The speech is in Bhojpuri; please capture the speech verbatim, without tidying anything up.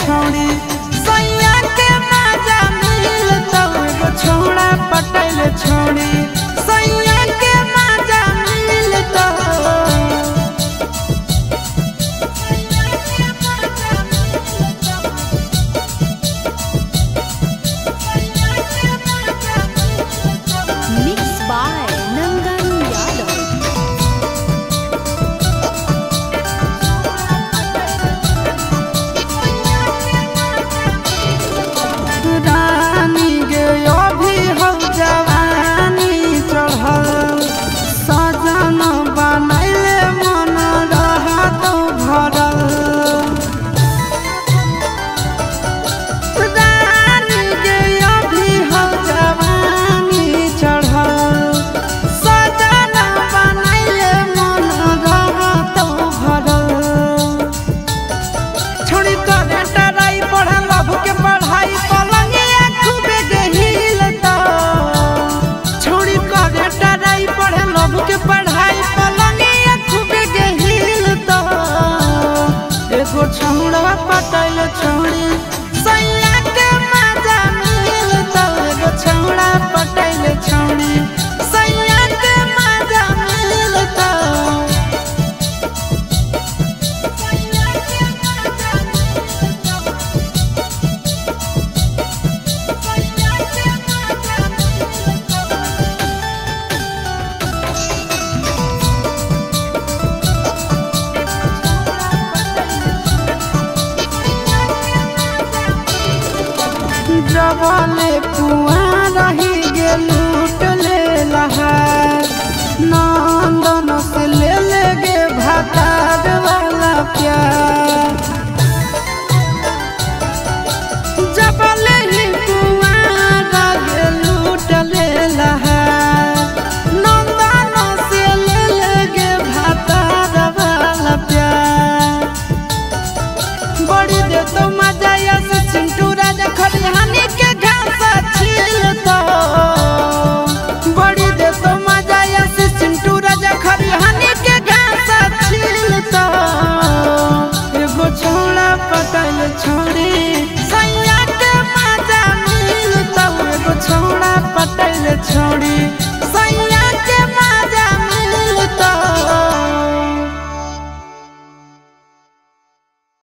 छोड़ी सैया के मजा मिल तो एगो छोड़ा पटैल छोड़ी सैया के मजा मिल तो Mixed by Nandan Yadav. रानी गे अभी हो जवानी चढ़ल सजन बनैले मन रहत भरल रानी गे अभी हो जवानी चढ़ल सजन बनैले मन रहत भरल छोड़ी करे टराई पढ़ल लभ के पढ़ाई पलंगिया खूबे गहिल तो छोड़ी करे टराई पढ़ल लभ के पढ़ाई पलंगिया खूबे गहिल तो एगो छौड़ा पटैल छोड़ी सैया के मजा मिल तो एगो छौड़ा पटैल छोड़ी सैया के मजा मिल तो जबले कुआं रही गे लूट ले लहा